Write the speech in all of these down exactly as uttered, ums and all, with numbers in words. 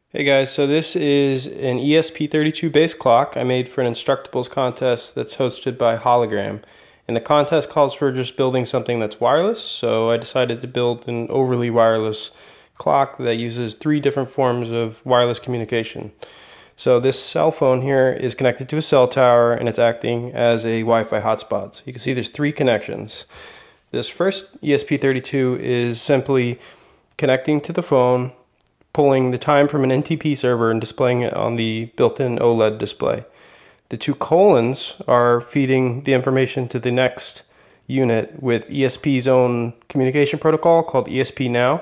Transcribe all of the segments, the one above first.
Hey guys, so this is an E S P thirty-two base clock I made for an Instructables contest that's hosted by Hologram. And the contest calls for just building something that's wireless, so I decided to build an overly wireless clock that uses three different forms of wireless communication. So this cell phone here is connected to a cell tower and it's acting as a Wi-Fi hotspot. So you can see there's three connections. This first E S P thirty-two is simply connecting to the phone, pulling the time from an N T P server and displaying it on the built-in OLED display. The two colons are feeding the information to the next unit with E S P's own communication protocol called E S P now.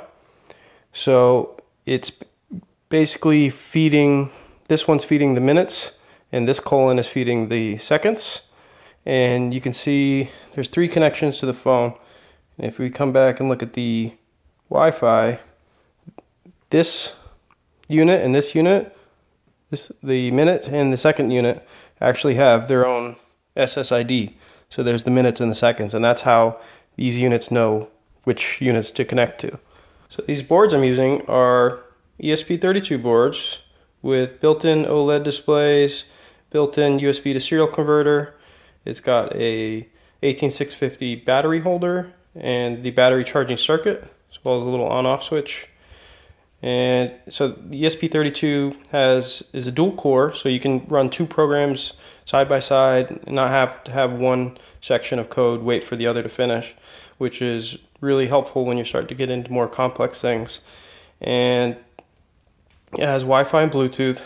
So it's basically feeding, this one's feeding the minutes and this colon is feeding the seconds. And you can see there's three connections to the phone. And if we come back and look at the Wi-Fi, this unit and this unit, this the minute and the second unit actually have their own S S I D. So there's the minutes and the seconds, and that's how these units know which units to connect to. So these boards I'm using are E S P thirty-two boards with built-in OLED displays, built-in U S B to serial converter. It's got a eighteen six fifty battery holder and the battery charging circuit, as well as a little on-off switch. And so the E S P thirty-two has is a dual core, so you can run two programs side by side and not have to have one section of code wait for the other to finish, which is really helpful when you start to get into more complex things. And it has Wi-Fi and Bluetooth,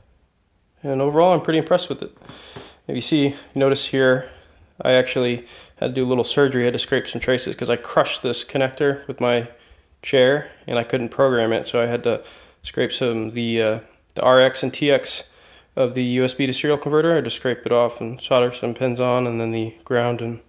and overall I'm pretty impressed with it. If you see, notice here, I actually had to do a little surgery. I had to scrape some traces because I crushed this connector with my chair and I couldn't program it, so I had to scrape some of the uh, the R X and T X of the U S B to serial converter. I had to scrape it off and solder some pins on, and then the ground and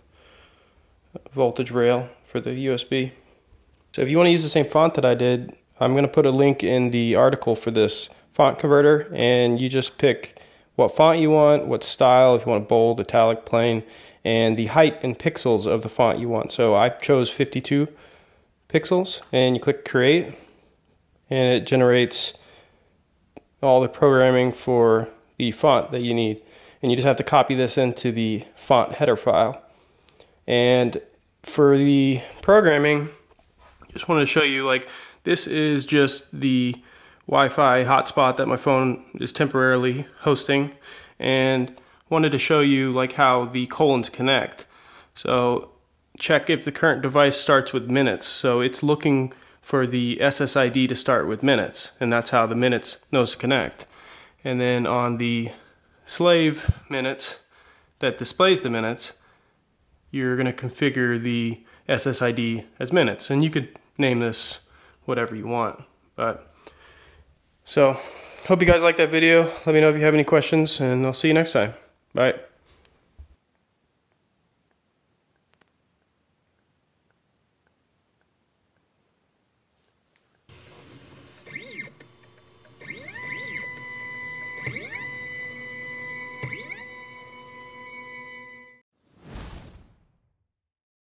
voltage rail for the U S B. So if you want to use the same font that I did, I'm going to put a link in the article for this font converter, and you just pick what font you want, what style, if you want bold, italic, plain, and the height in pixels of the font you want. So I chose fifty-two pixels, and you click create and it generates all the programming for the font that you need, and you just have to copy this into the font header file. And for the programming, just wanted to show you, like, this is just the Wi-Fi hotspot that my phone is temporarily hosting, and wanted to show you like how the colons connect. So check if the current device starts with minutes. So it's looking for the S S I D to start with minutes, and that's how the minutes knows to connect. And then on the slave minutes that displays the minutes, you're going to configure the S S I D as minutes, and you could name this whatever you want. But so hope you guys liked that video. Let me know if you have any questions, and I'll see you next time. Bye.